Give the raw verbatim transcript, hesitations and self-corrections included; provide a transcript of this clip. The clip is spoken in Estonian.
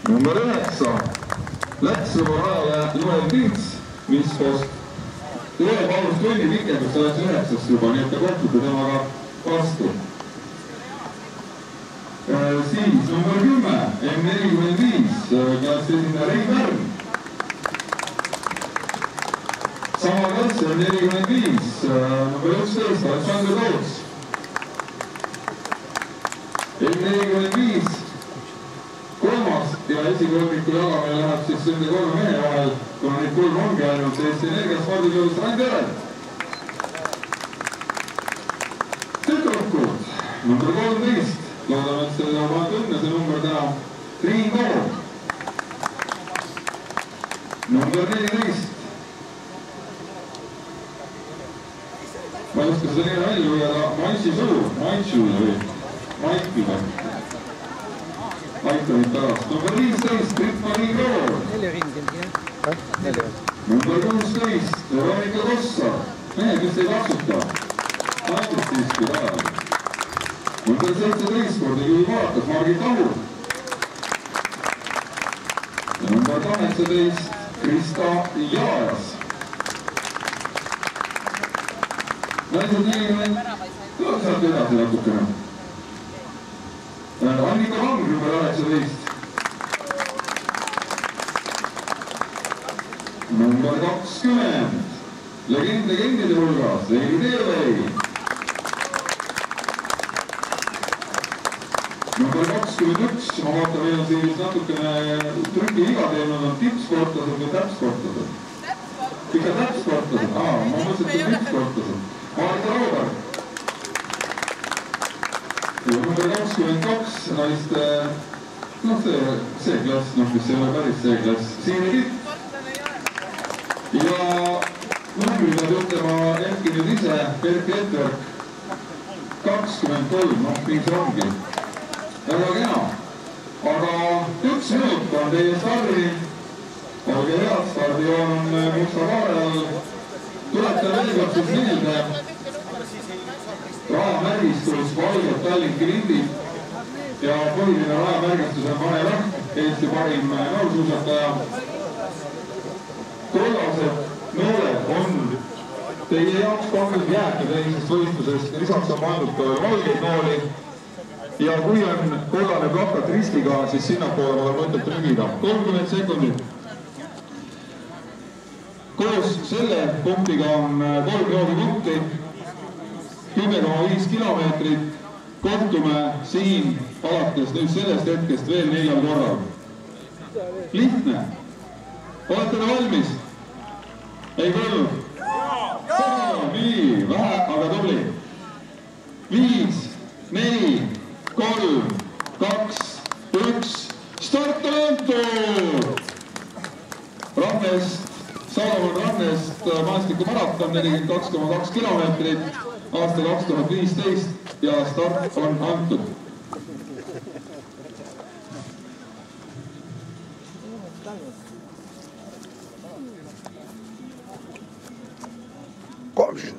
number üheksa läks juba rajale Joel Tints, mis post Joel palus tunni pikendust, ta läks üheksast juba, nii et ta kohtute temaga vastu. Siis number kümme, M nelikümmend viis, klassi esindaja Rein Pärn. Sama klassi M nelikümmend viis, number üksteist, Aleksandr Toots. M nelikümmend viis, kolmas ja esikolmiku jagamine läheb siis nende kolme mehe vahel, kuna neid kolm ongi ainult Eesti Energias spordisõudust Pannjärve. Tüdrukud, number kolmteist, loodame, et selle on vaja õnne see number täna, Triin Toom. Number neliteist. Ma ei oska seda nime välja lugeda, Maitsi Suu, Maitsi või Maikviga. Aitamid pärast. Number viisteist, Britt-Marii Kroor. Number kuusteist, Veronika Kossa. Mehe, kes ei taksuta. Aitist siiski ajal. Number seitseteist, kordi vaatas Margit Ahur. Number kaheksateist, Krista Jaas. Naised nelikümmend, saate edasi natukene. Annika Lang, number üheksateist. Number kakskümmend. Legend legendide hulgas, Leili Teelei. Number kakskümmend üks, ma vaatan veel siis natukene trüki iga teinud on tippsportlased või täpsportlased. Ikka täpsportlased, aa, ma mõtlesin, et tippsportlased. Marta Roober. Ja number kakskümmend kaks naiste, noh see, see klass, noh mis ei ole päris see klass, Siini Kitt. Ja numbri peab ütlema Erki nüüd ise, Erki Etverk, kakskümmend kolm, noh mis ongi. Väga kena, aga üks minut on teie stardi, olge head, stardijoon on Musta Kaare all. Tuletan veel kord siis meelde, rajamärgistus valged Tallinki lindid ja põhiline rajamärgistus on Mane Rahk, Eesti parim noorsuusataja. Kollased nooled on teie jaoks pandud jäätud eelmisest võistlusest, lisaks on pandud ka valgeid nooli ja kui on kollane plakat ristiga, siis sinnapoole pole mõtet trügida. kolmkümmend sekundit. Koos selle punktiga on kolm joodipunkti, kümme koma viis kilomeetrit. Kohtume siin alates nüüd sellest hetkest veel neljal korral. Lihtne. Olete te valmis? Ei kuulnud? Nii, vähe, aga tubli. Viis, neli, kolm, kaks, üks, start on antud! Rannest, Salomon Rannest maastikumaraton nelikümmend kaks koma kaks kilomeetrit, aasta kaks tuhat viisteist ja start on antud. Komm.